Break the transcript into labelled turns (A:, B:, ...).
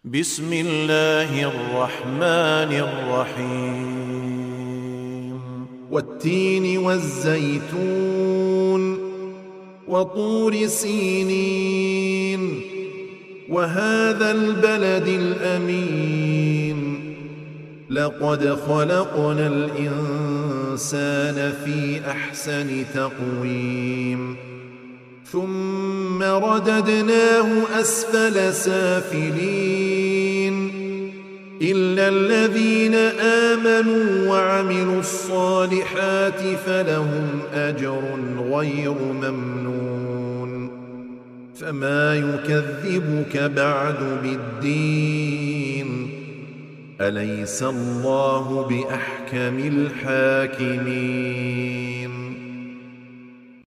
A: بسم الله الرحمن الرحيم
B: والتين والزيتون وطور سينين وهذا البلد الأمين لقد خلقنا الإنسان في أحسن تقويم ثم رددناه أسفل سافلين إلا الذين آمنوا وعملوا الصالحات فلهم أجر غير ممنون فما يكذبك بعد بالدين أليس الله بأحكم الحاكمين